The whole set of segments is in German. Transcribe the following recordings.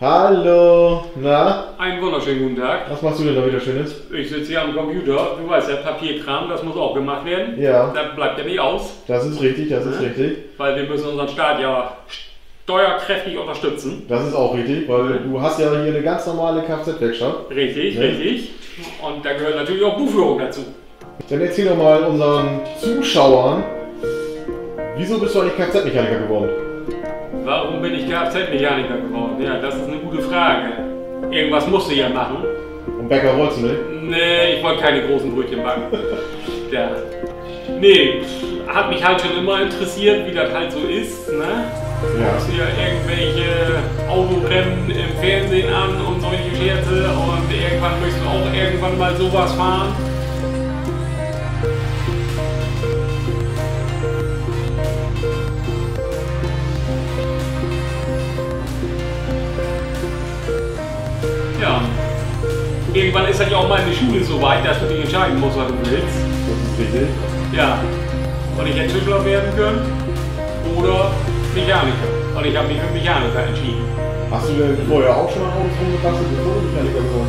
Hallo, na? Einen wunderschönen guten Tag. Was machst du denn da wieder Schönes? Ich sitze hier am Computer. Du weißt ja, Papierkram, das muss auch gemacht werden. Ja. Das bleibt ja nicht aus. Das ist richtig, das ist richtig. Weil wir müssen unseren Staat ja steuerkräftig unterstützen. Das ist auch richtig, weil du hast ja hier eine ganz normale Kfz-Werkstatt. Richtig, Ne? richtig. Und da gehört natürlich auch Buchführung dazu. Dann erzähl doch mal unseren Zuschauern, wieso bist du eigentlich Kfz-Mechaniker geworden? Warum bin ich Kfz-Mechaniker geworden? Ja, das ist eine gute Frage. Irgendwas musste ich ja machen. Und Bäcker wolltest du nicht? Nee, ich wollte keine großen Brötchen backen. Ja. Nee, hat mich halt schon immer interessiert, wie das halt so ist, ne? Ja. Du guckst dir irgendwelche Autorennen im Fernsehen an und solche Scherze und irgendwann möchtest du auch irgendwann mal sowas fahren. Ja, irgendwann ist halt ja auch mal in der Schule so weit, dass du dich entscheiden musst, was du willst. Das ist richtig. Ja, und ich hätte Tischler werden können oder Mechaniker. Und ich habe mich für Mechaniker entschieden. Hast du denn vorher auch schon mal Autos rumgebastelt, bevor du Mechaniker geworden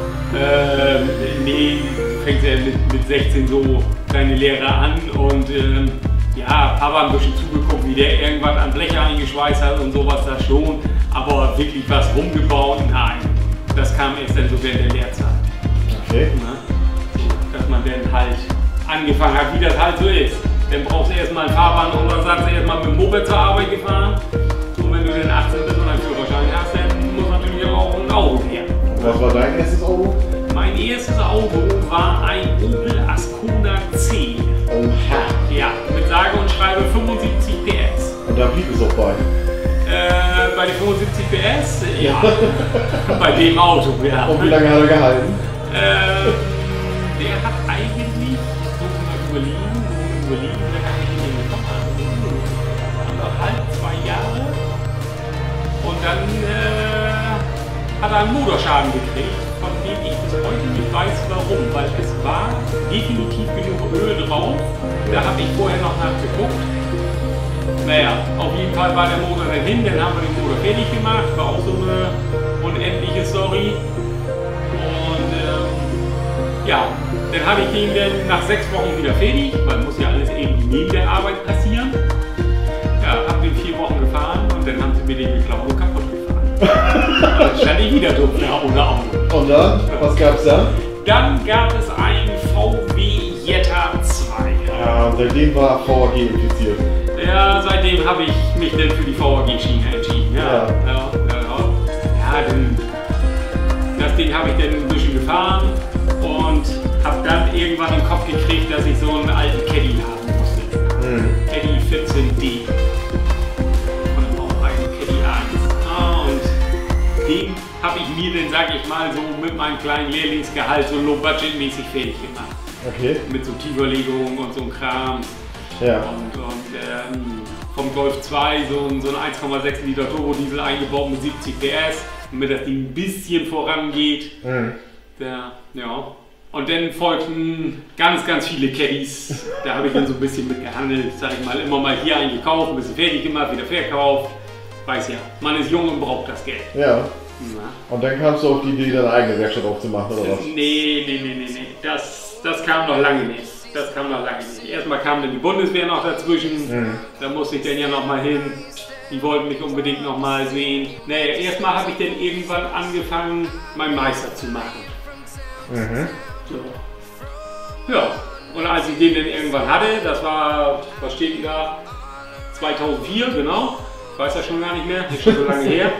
bist? Nee, fängt ja mit 16 so deine Lehre an und ja, Papa ein bisschen zugeguckt, wie der irgendwas an Bleche eingeschweißt hat und sowas da schon. Aber wirklich was rumgebaut, nein. Das kam erst dann so während der Lehrzeit. Okay. Ne? Dass man dann halt angefangen hat, wie das halt so ist. Dann brauchst du erstmal einen Fahrbahn und dann sagst du erstmal mit dem Moped zur Arbeit gefahren. Und wenn du dann 18 bist und einen Führerschein hast, dann muss natürlich auch ein Auto her. Was war dein erstes Auto? Mein erstes Auto war ein Opel Ascona C. Oha. Ja, mit sage und schreibe 75 PS. Und da blieb es auch bei. Bei den 75 PS? Ja. Bei dem Auto, ja. Und wie lange hat er gehalten? Der hat eigentlich, so überlegen, der hat eigentlich anderthalb, 2 Jahre. Und dann hat er einen Motorschaden gekriegt, von dem ich bis heute nicht weiß warum, weil es war definitiv genug Öl drauf. Da habe ich vorher noch nachgeguckt. Naja, auf jeden Fall war der Motor dann hin, dann haben wir den Motor fertig gemacht, war auch so eine unendliche Story. Und ja, dann habe ich den dann nach 6 Wochen wieder fertig, weil muss ja alles irgendwie neben der Arbeit passieren. Ja, habe den 4 Wochen gefahren und dann haben sie mir den geklaut und kaputt gefahren. Dann stand ich wieder dumm da ohne Auto. Und dann? Was gab's dann? Dann gab es einen VW Jetta 2. Ja, und seitdem war VAG infiziert. Ja, seitdem habe ich mich dann für die VAG-Schiene entschieden. Ja. Dann, das Ding habe ich dann ein bisschen gefahren und habe dann irgendwann im Kopf gekriegt, dass ich so einen alten Caddy haben musste. Caddy 14D. Und auch einen Caddy 1. Und den habe ich mir dann, sag ich mal, so mit meinem kleinen Lehrlingsgehalt so low-budget-mäßig fertig gemacht. Okay. Mit so Tieferlegungen und so einem Kram. Ja. Und vom Golf 2 so ein 1,6 Liter Turbodiesel eingebaut mit 70 PS, damit das Ding ein bisschen vorangeht. Ja. Und dann folgten ganz, ganz viele Caddies. Da habe ich dann so ein bisschen mit gehandelt, sag ich mal, immer mal hier eingekauft, ein bisschen fertig gemacht, wieder verkauft. Weiß ja, man ist jung und braucht das Geld. Ja. Na? Und dann kamst du auf die Idee, deine eigene Werkstatt aufzumachen, oder was? Nee. Das kam noch lange nicht. Erstmal kam dann die Bundeswehr noch dazwischen. Da musste ich dann ja noch mal hin. Die wollten mich unbedingt noch mal sehen. Naja, erstmal habe ich dann irgendwann angefangen, meinen Meister zu machen. So. Ja, und als ich den dann irgendwann hatte, das war, was steht denn da? 2004, genau. Ich weiß das schon gar nicht mehr, ist schon so lange her.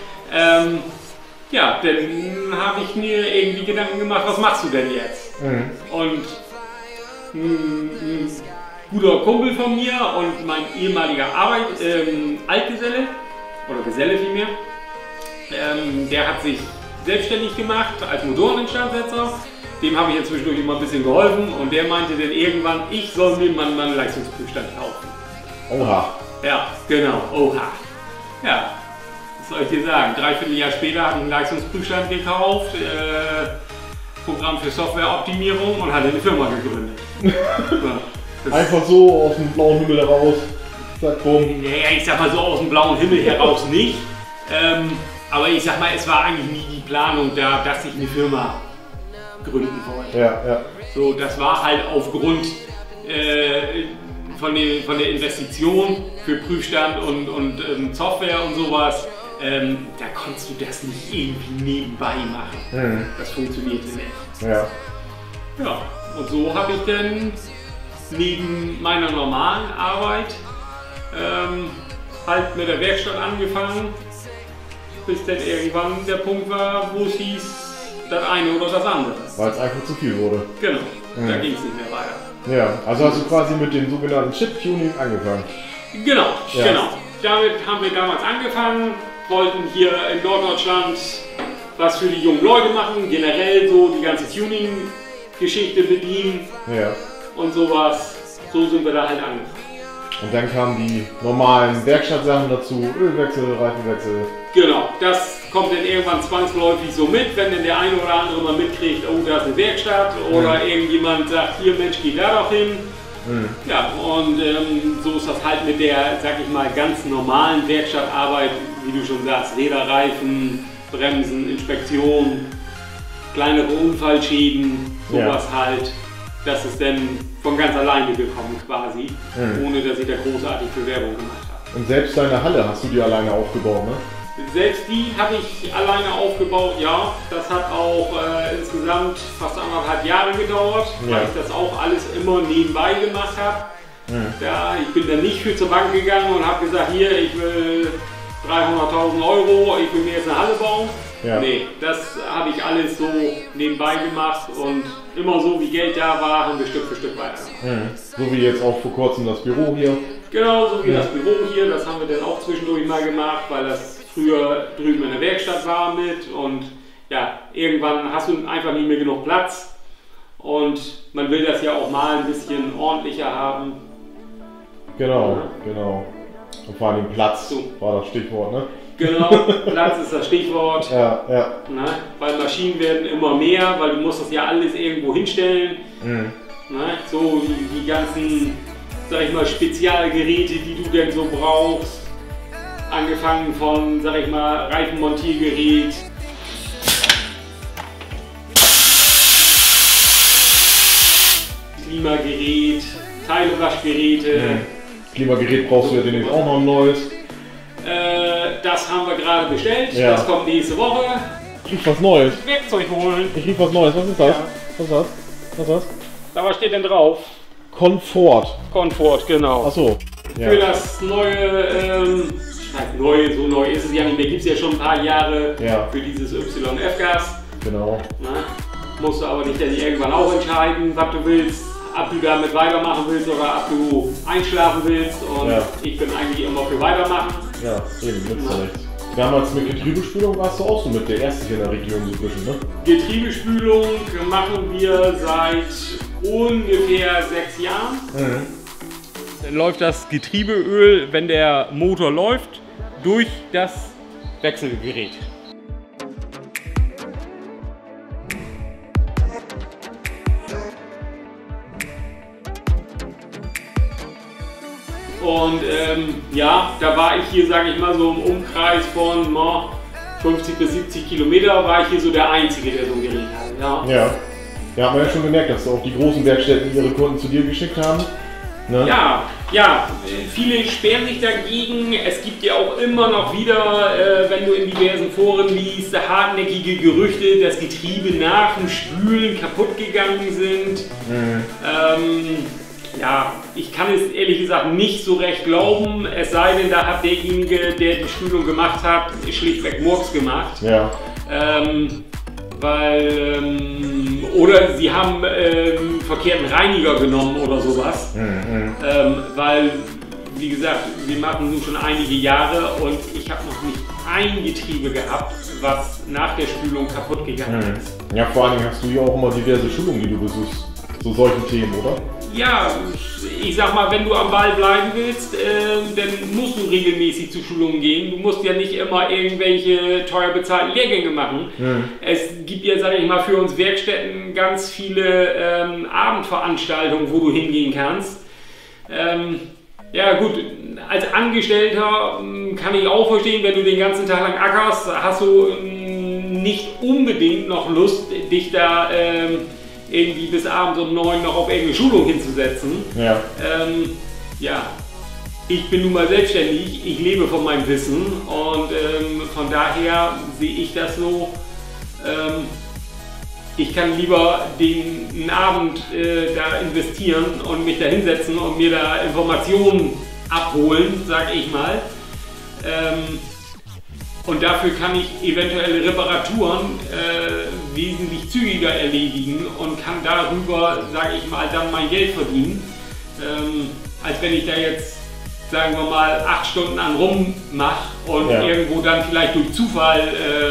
Ja, dann habe ich mir irgendwie Gedanken gemacht, was machst du denn jetzt? Und ein guter Kumpel von mir und mein ehemaliger Altgeselle, oder Geselle vielmehr, der hat sich selbstständig gemacht als Motoreninstandsetzer. Dem habe ich jetzt zwischendurch immer ein bisschen geholfen und der meinte dann irgendwann, ich soll mir mal einen Leistungsprüfstand kaufen. Oha. Ja, genau, oha. Ja, was soll ich dir sagen? 3/4 Jahr später habe ich einen Leistungsprüfstand gekauft, Programm für Softwareoptimierung und hatte eine Firma gegründet. Ja, einfach so aus dem blauen Himmel heraus, zack, bumm. Naja, ich sag mal so aus dem blauen Himmel heraus nicht. Aber ich sag mal, es war eigentlich nie die Planung da, dass ich eine Firma gründen wollte. Ja. So, das war halt aufgrund von der Investition für Prüfstand und Software und sowas. Da konntest du das nicht irgendwie nebenbei machen. Das funktionierte nicht. Ja. Ja, und so habe ich dann neben meiner normalen Arbeit halt mit der Werkstatt angefangen, bis dann irgendwann der Punkt war, wo es hieß, das eine oder das andere. Weil es einfach zu viel wurde. Genau, da ging es nicht mehr weiter. Ja, also hast du quasi mit dem sogenannten Chip-Tuning angefangen. Genau, Ja. genau. Damit haben wir damals angefangen, wollten hier in Norddeutschland was für die jungen Leute machen, generell so die ganze Tuning-Geschichte bedienen Ja. und sowas. So sind wir da halt angefangen. Und dann kamen die normalen Werkstattsachen dazu, Ölwechsel, Reifenwechsel. Genau, das kommt dann irgendwann zwangsläufig so mit, wenn dann der eine oder andere mal mitkriegt, oh, da ist eine Werkstatt oder irgendjemand sagt, hier Mensch, geh da doch hin. Ja, und so ist das halt mit der, sag ich mal, ganz normalen Werkstattarbeit, wie du schon sagst, Räderreifen, Bremsen, Inspektion, kleinere Unfallschäden, sowas halt. Das ist dann von ganz alleine gekommen quasi, ohne dass ich da großartig für Werbung gemacht habe. Und selbst deine Halle hast du dir alleine aufgebaut, ne? Selbst die habe ich alleine aufgebaut, ja. Das hat auch insgesamt fast 1,5 Jahre gedauert, weil ich das auch alles immer nebenbei gemacht habe. Ja, ich bin dann nicht für zur Bank gegangen und habe gesagt, hier, ich will 300.000 Euro, ich will mir jetzt eine Halle bauen. Ja. Nee, das habe ich alles so nebenbei gemacht und immer so wie Geld da war, haben wir Stück für Stück weitergemacht. So wie jetzt auch vor kurzem das Büro hier. Genau, so wie das Büro hier, das haben wir dann auch zwischendurch mal gemacht, weil das früher drüben in der Werkstatt war mit und ja, irgendwann hast du einfach nicht mehr genug Platz und man will das ja auch mal ein bisschen ordentlicher haben. Genau. Und vor allem Platz war das Stichwort, ne? Genau, Platz ist das Stichwort. Ja. Ne? Weil Maschinen werden immer mehr, weil du musst das ja alles irgendwo hinstellen. Ne? So die ganzen, sag ich mal, Spezialgeräte, die du denn so brauchst. Angefangen von, sag ich mal, Reifenmontiergerät. Klimagerät, Teilewaschgeräte. Klimagerät brauchst du ja demnächst auch noch ein neues. Das haben wir gerade bestellt. Ja. Das kommt nächste Woche. Ich rief was Neues. Werkzeug holen. Ich rief was Neues. Was ist das? Ja. Was ist das? Was ist das? Da was steht denn drauf? Komfort. Komfort, genau. Achso. Für das neue, neu, so neu ist es ja nicht mehr, gibt es ja schon ein paar Jahre für dieses YF-Gas. Genau. Musst du aber nicht dann irgendwann auch entscheiden, was du willst, ob du damit weitermachen willst oder ob du einschlafen willst. Und ich bin eigentlich immer für weitermachen. Ja, eben, nützt ja nichts. Damals mit Getriebespülung warst du auch so mit der erste in der Region so ein bisschen, ne? Getriebespülung machen wir seit ungefähr 6 Jahren. Dann läuft das Getriebeöl, wenn der Motor läuft, durch das Wechselgerät. Und da war ich hier, sage ich mal, so im Umkreis von 50 bis 70 Kilometer, war ich hier so der Einzige, der so ein Gerät hatte. Ja, haben wir ja schon gemerkt, dass auch die großen Werkstätten ihre Kunden zu dir geschickt haben. Ne? Ja, viele sperren sich dagegen. Es gibt ja auch immer noch wieder, wenn du in diversen Foren liest, hartnäckige Gerüchte, dass Getriebe nach dem Spülen kaputt gegangen sind. Ich kann es ehrlich gesagt nicht so recht glauben, es sei denn, da hat derjenige, der die Spülung gemacht hat, schlichtweg Murks gemacht. Oder sie haben verkehrten Reiniger genommen oder sowas. Weil, wie gesagt, wir machen nun schon einige Jahre und ich habe noch nicht ein Getriebe gehabt, was nach der Spülung kaputt gegangen ist. Ja, vor allem hast du ja auch immer diverse Schulungen, die du besuchst, zu solchen Themen, oder? Ja, ich sag mal, wenn du am Ball bleiben willst, dann musst du regelmäßig zu Schulungen gehen. Du musst ja nicht immer irgendwelche teuer bezahlten Lehrgänge machen. Es gibt ja, sag ich mal, für uns Werkstätten ganz viele Abendveranstaltungen, wo du hingehen kannst. Ja gut, als Angestellter kann ich auch verstehen, wenn du den ganzen Tag lang ackerst, hast du nicht unbedingt noch Lust, dich da irgendwie bis abends um 9 noch auf irgendeine Schulung hinzusetzen. Ja. Ja, ich bin nun mal selbstständig, ich lebe von meinem Wissen und von daher sehe ich das so. Ich kann lieber einen Abend da investieren und mich da hinsetzen und mir da Informationen abholen, sag ich mal. Und dafür kann ich eventuelle Reparaturen wesentlich zügiger erledigen und kann darüber, sag ich mal, dann mein Geld verdienen. Als wenn ich da jetzt, sagen wir mal, 8 Stunden an rummache und irgendwo dann vielleicht durch Zufall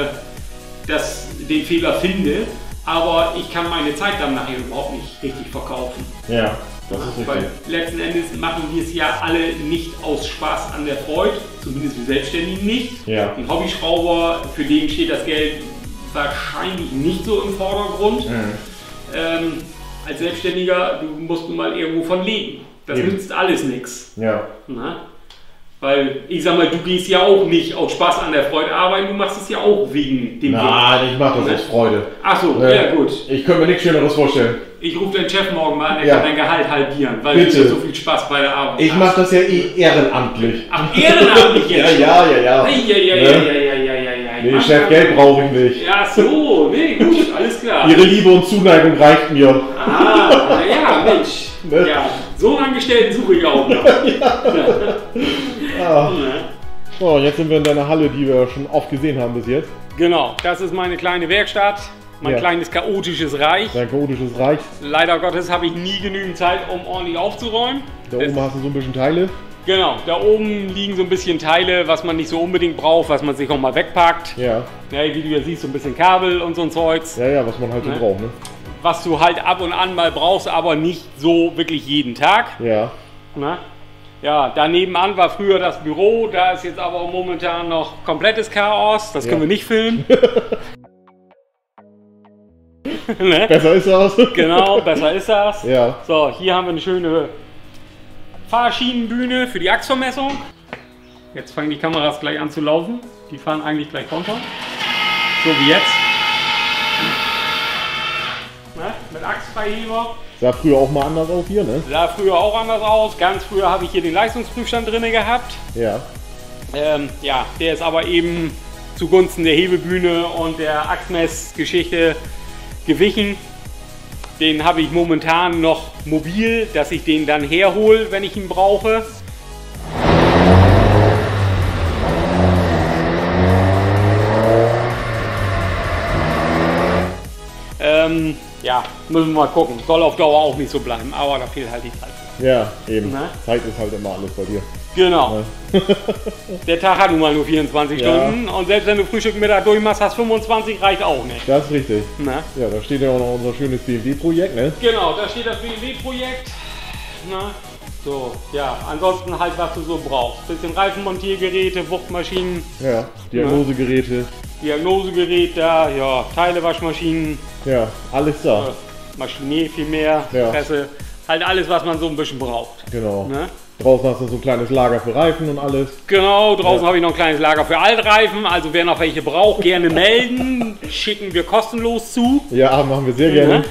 den Fehler finde. Aber ich kann meine Zeit dann nachher überhaupt nicht richtig verkaufen. Ja, das ist richtig. Weil letzten Endes machen wir es ja alle nicht aus Spaß an der Freude, zumindest wir Selbstständigen nicht. Ja. Ein Hobbyschrauber, für den steht das Geld wahrscheinlich nicht so im Vordergrund. Als Selbstständiger, du musst nun mal irgendwo von leben. Das nützt alles nichts. Ja. Weil, ich sag mal, du gehst ja auch nicht aus Spaß an der Freude arbeiten, du machst es ja auch wegen dem Geld. Nein, ich mache das aus Freude. Ach so, ja gut. Ich könnte mir nichts Schöneres vorstellen. Ich rufe den Chef morgen mal an, der kann dein Gehalt halbieren, weil du so viel Spaß bei der Arbeit hast. Ich mache das ja ehrenamtlich. Ach, ehrenamtlich jetzt? Ja. Ja. Nee, Chef, Geld brauche ich nicht. Ja, so, nee, gut, alles klar. Ihre Liebe und Zuneigung reicht mir. Ja, Mensch. Ne? Ja, so einen Angestellten suche ich auch noch. So, jetzt sind wir in deiner Halle, die wir schon oft gesehen haben bis jetzt. Genau, das ist meine kleine Werkstatt, mein kleines chaotisches Reich. Dein chaotisches Reich. Leider Gottes habe ich nie genügend Zeit, um ordentlich aufzuräumen. Da oben hast du so ein bisschen Teile. Genau, da oben liegen so ein bisschen Teile, was man nicht so unbedingt braucht, was man sich auch mal wegpackt. Ja. Wie du ja siehst, so ein bisschen Kabel und so ein Zeugs. Ja, was man halt so braucht, ne? Was du halt ab und an mal brauchst, aber nicht so wirklich jeden Tag. Ja. Ja, da nebenan war früher das Büro, da ist jetzt aber momentan noch komplettes Chaos, das können wir nicht filmen. Ne? Besser ist das. Genau, besser ist das. Ja. So, hier haben wir eine schöne Fahrschienenbühne für die Achsvermessung. Jetzt fangen die Kameras gleich an zu laufen. Die fahren eigentlich gleich runter. So wie jetzt. Ne? Mit Achsfreiheber. Sah früher auch mal anders aus hier, ne? Sah früher auch anders aus. Ganz früher habe ich hier den Leistungsprüfstand drin gehabt. Ja. Ja, der ist aber eben zugunsten der Hebebühne und der Achsmessgeschichte gewichen. Den habe ich momentan noch mobil, dass ich den dann herhole, wenn ich ihn brauche. Ja, müssen wir mal gucken. Soll auf Dauer auch nicht so bleiben, aber da fehlt halt die Zeit. Ja, eben. Zeit ist halt immer alles bei dir. Genau. Der Tag hat nun mal nur 24 Stunden und selbst wenn du Frühstück Mittag durchmachst, hast 25, reicht auch nicht. Das ist richtig. Ja, da steht ja auch noch unser schönes BMW-Projekt, ne? Genau, da steht das BMW-Projekt. So, ja, ansonsten halt, was du so brauchst. Bisschen Reifenmontiergeräte, Wuchtmaschinen. Ja, Diagnosegeräte. Diagnosegerät da, ja, Teilewaschmaschinen. Ja, alles da. Maschinier vielmehr, Presse. Halt alles, was man so ein bisschen braucht. Genau. Draußen hast du so ein kleines Lager für Reifen und alles. Genau, draußen habe ich noch ein kleines Lager für Altreifen. Also wer noch welche braucht, gerne melden. Schicken wir kostenlos zu. Ja, machen wir sehr gerne.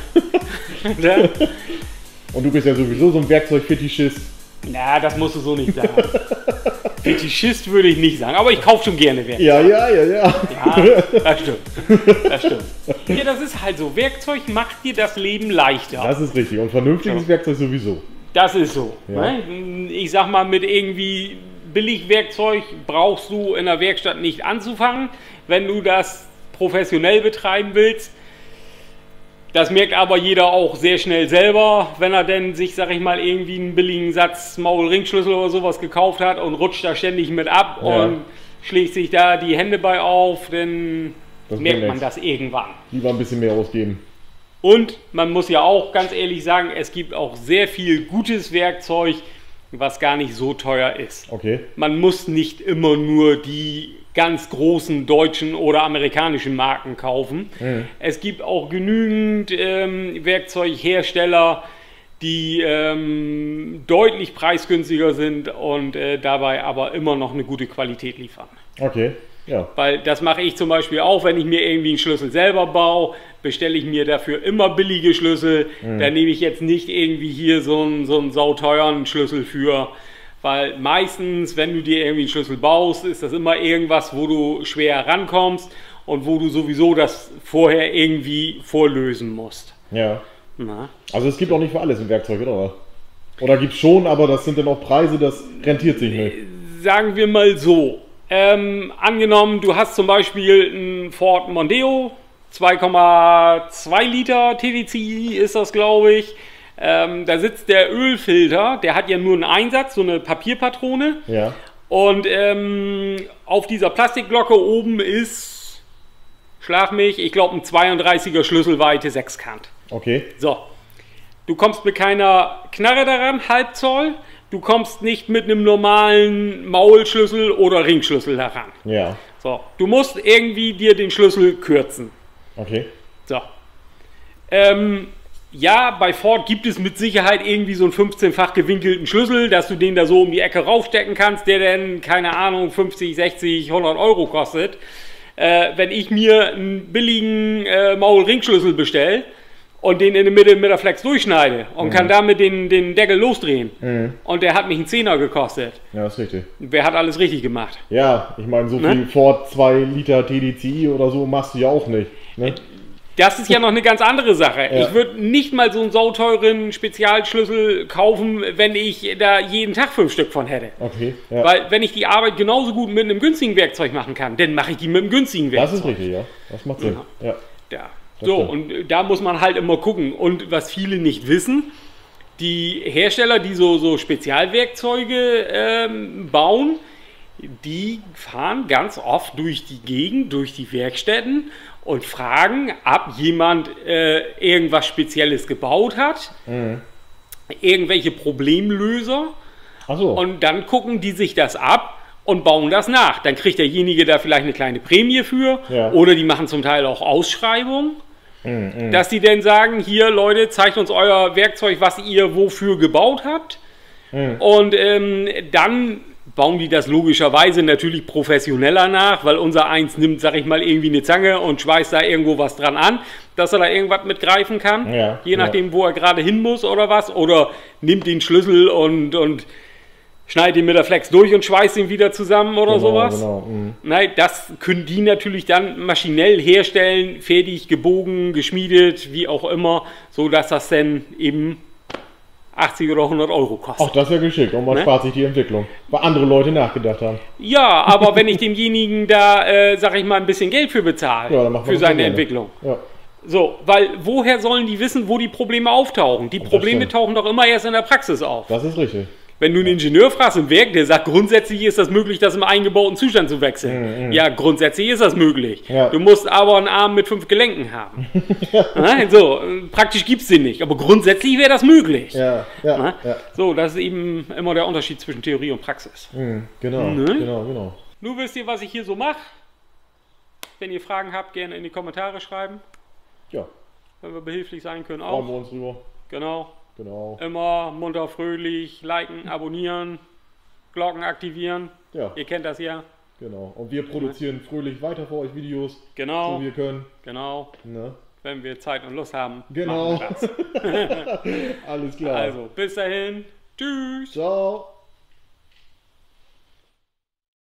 Und du bist ja sowieso so ein Werkzeugfetischist. Na, das musst du so nicht sagen. Fetischist würde ich nicht sagen, aber ich kaufe schon gerne Werkzeug. Ja. Ja, das stimmt. Das stimmt. Ja, das ist halt so. Werkzeug macht dir das Leben leichter. Das ist richtig. Und vernünftiges Werkzeug sowieso. Das ist so. Ja. Ne? Ich sag mal, mit irgendwie Billigwerkzeug brauchst du in der Werkstatt nicht anzufangen, wenn du das professionell betreiben willst. Das merkt aber jeder auch sehr schnell selber, wenn er denn sich, sag ich mal, irgendwie einen billigen Satz Maulringschlüssel oder sowas gekauft hat und rutscht da ständig mit ab und schlägt sich da die Hände bei auf, dann merkt man das irgendwann. Lieber ein bisschen mehr ausgeben. Und man muss ja auch ganz ehrlich sagen, es gibt auch sehr viel gutes Werkzeug, was gar nicht so teuer ist. Okay. Man muss nicht immer nur die ganz großen deutschen oder amerikanischen Marken kaufen. Es gibt auch genügend Werkzeughersteller, die deutlich preisgünstiger sind und dabei aber immer noch eine gute Qualität liefern. Okay, ja. Weil das mache ich zum Beispiel auch, wenn ich mir irgendwie einen Schlüssel selber baue, bestelle ich mir dafür immer billige Schlüssel. Da nehme ich jetzt nicht irgendwie hier so einen sauteuren Schlüssel für, weil meistens, wenn du dir irgendwie einen Schlüssel baust, ist das immer irgendwas, wo du schwer rankommst und wo du sowieso das vorher irgendwie vorlösen musst. Ja. Na? Also es gibt auch nicht für alles ein Werkzeug, oder? Oder gibt es schon, aber das sind dann auch Preise, das rentiert sich nicht. Sagen wir mal so, angenommen, du hast zum Beispiel einen Ford Mondeo, 2,2 Liter TDCi ist das, glaube ich. Da sitzt der Ölfilter, der hat ja nur einen Einsatz, so eine Papierpatrone. Ja. Und auf dieser Plastikglocke oben ist, schlag mich, ich glaube ein 32er Schlüsselweite Sechskant. Okay. So, du kommst mit keiner Knarre daran, Halbzoll. Du kommst nicht mit einem normalen Maulschlüssel oder Ringschlüssel daran. Ja. So, du musst irgendwie dir den Schlüssel kürzen. Okay. So. Ja, bei Ford gibt es mit Sicherheit irgendwie so einen 15-fach gewinkelten Schlüssel, dass du den da so um die Ecke raufstecken kannst, der dann, keine Ahnung, 50, 60, 100 Euro kostet. Wenn ich mir einen billigen Maul-Ringschlüssel bestelle und den in der Mitte mit der Flex durchschneide und kann damit den Deckel losdrehen und der hat mich einen Zehner gekostet. Ja, das ist richtig. Wer hat alles richtig gemacht? Ja, ich meine, so viel Ford 2 Liter TDCi oder so machst du ja auch nicht. Ne? Das ist ja noch eine ganz andere Sache. Ja. Ich würde nicht mal so einen sauteuren Spezialschlüssel kaufen, wenn ich da jeden Tag 5 Stück von hätte. Okay. Ja. Weil wenn ich die Arbeit genauso gut mit einem günstigen Werkzeug machen kann, dann mache ich die mit einem günstigen Werkzeug. Das ist richtig, ja. Das macht Sinn. Ja. Ja. So, und da muss man halt immer gucken. Und was viele nicht wissen, die Hersteller, die so Spezialwerkzeuge bauen, die fahren ganz oft durch die Gegend, durch die Werkstätten und fragen, ob jemand irgendwas Spezielles gebaut hat, irgendwelche Problemlöser. Ach so. Und dann gucken die sich das ab und bauen das nach. Dann kriegt derjenige da vielleicht eine kleine Prämie für. Ja. Oder die machen zum Teil auch Ausschreibungen, dass die dann sagen, hier Leute, zeigt uns euer Werkzeug, was ihr wofür gebaut habt. Und dann bauen die das logischerweise natürlich professioneller nach, weil unser Eins nimmt, sag ich mal, irgendwie eine Zange und schweißt da irgendwo was dran an, dass er da irgendwas mitgreifen kann. Ja, je nachdem, wo er gerade hin muss oder was. Oder nimmt den Schlüssel und schneidet ihn mit der Flex durch und schweißt ihn wieder zusammen oder sowas. Genau. Nein, das können die natürlich dann maschinell herstellen, fertig, gebogen, geschmiedet, wie auch immer, so dass das dann eben 80 oder 100 Euro kostet. Ach, das ist ja geschickt und man spart sich die Entwicklung, weil andere Leute nachgedacht haben. Ja, aber wenn ich demjenigen da, sag ich mal, ein bisschen Geld für bezahle, Ja, dann macht man für das seine gerne. Entwicklung. Ja. So, weil woher sollen die wissen, wo die Probleme auftauchen? Die Probleme stimmt. tauchen doch immer erst in der Praxis auf. Das ist richtig. Wenn du einen Ingenieur fragst im Werk, der sagt, grundsätzlich ist das möglich, das im eingebauten Zustand zu wechseln. Ja, grundsätzlich ist das möglich. Ja. Du musst aber einen Arm mit 5 Gelenken haben. So, praktisch gibt es den nicht, aber grundsätzlich wäre das möglich. Ja. So, das ist eben immer der Unterschied zwischen Theorie und Praxis. Genau. Nun wisst ihr, was ich hier so mache. Wenn ihr Fragen habt, gerne in die Kommentare schreiben. Ja, Wenn wir behilflich sein können, schauen auch. wir uns rüber. Genau. Genau. Immer munter, fröhlich, liken, abonnieren, Glocken aktivieren. Ja, Ihr kennt das ja. genau. Und wir produzieren fröhlich weiter für euch Videos, Genau. so wir können. Genau. Ne? Wenn wir Zeit und Lust haben. Genau. machen wir das. Alles klar. Also, bis dahin. Tschüss. Ciao.